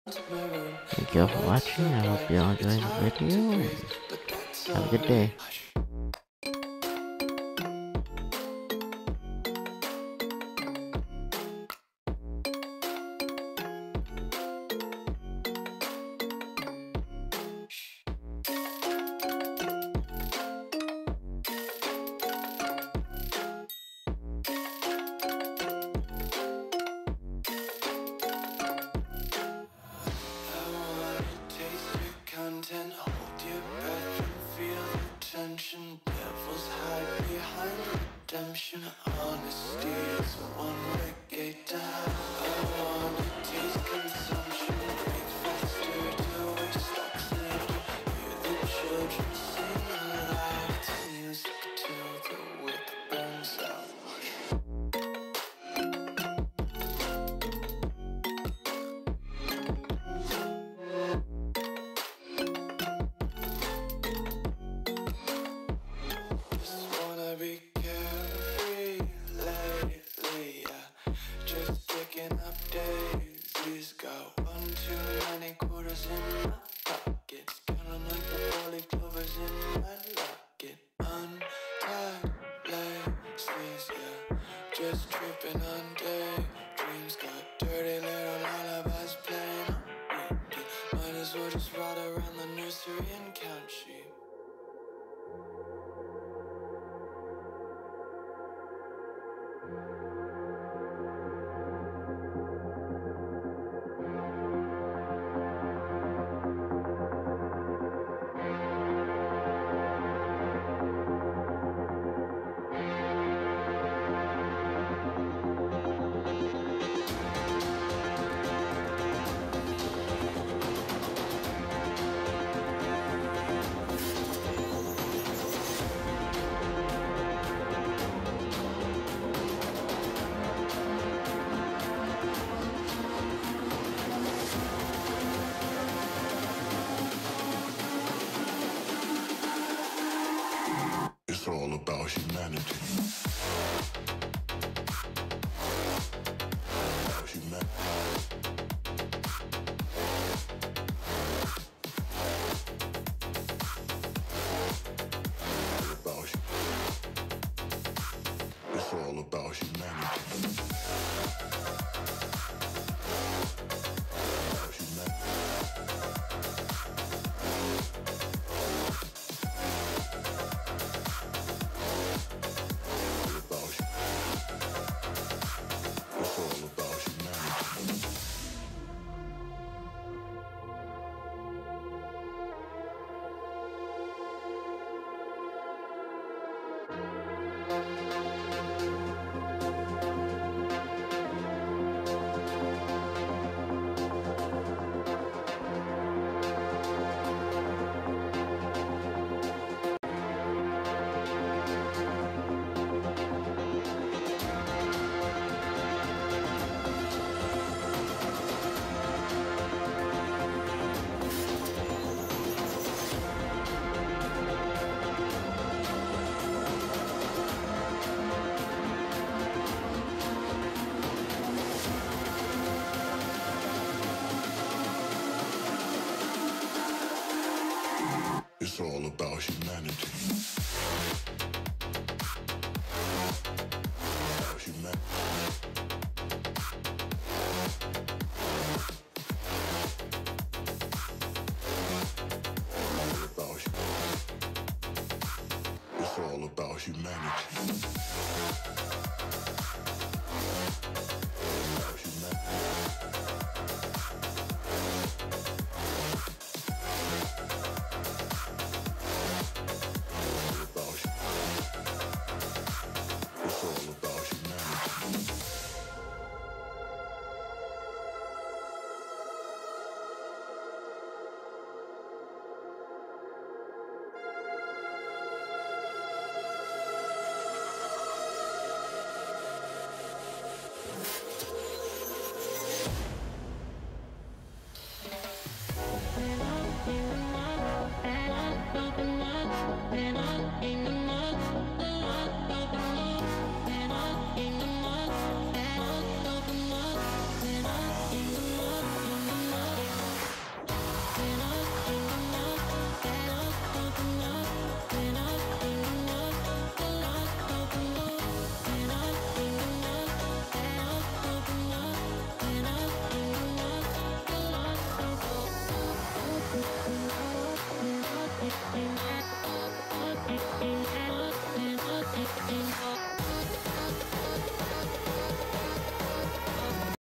Thank you for watching. I hope you all enjoyed the video. Have a good day. Hold your breath and feel the tension. Devils hide behind redemption. Honesty is a one-way gate to hell. I wanna taste consumption. Breathe faster till we stop sleeping. Hear the children sing aloud to music till the wick burns out. Be carefree lately, yeah. Just picking up daisies. Got one too many quarters in my pockets. Counting like the four-leaf clovers in my locket. Untied laces, yeah. Just tripping on daydreams. Got dirty little lullabies playing on repeat. Might as well just ride around the nursery and count sheep. It's all about humanity. It's all about humanity. It's all about humanity. It's all about humanity.